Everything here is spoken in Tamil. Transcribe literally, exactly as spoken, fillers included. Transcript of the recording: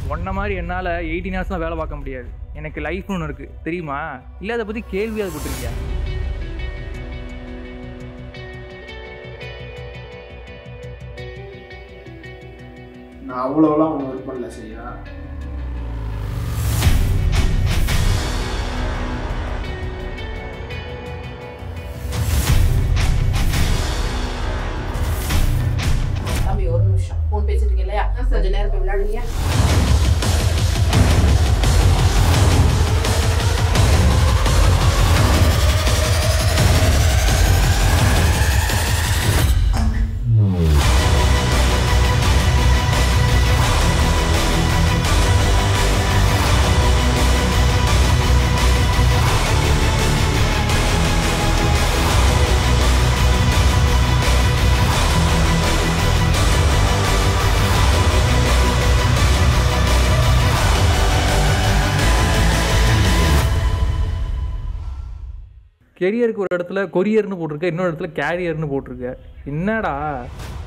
உன்ன மாதிரி என்னால் எயிட்டீன் ஹவர்ஸ்லாம் வேலை பார்க்க முடியாது. எனக்கு லைஃப்னு ஒன்று இருக்குது தெரியுமா? இல்லை அதை பற்றி கேள்வியாவது போட்டிருக்கியா? நான் அவ்வளோலாம் ஒன்று ஒர்க் பண்ணல சரியா? தம்பி ஒரு நிமிஷம் ஃபோன் பேசிட்டு இருக்கீங்க இல்லையா? கொஞ்ச நேரம் போய் விளையாடுங்க. கெரியருக்கு ஒரு இடத்துல கொரியர்னு போட்டிருக்க, இன்னொரு இடத்துல கேரியர்னு போட்டிருக்க. என்னடா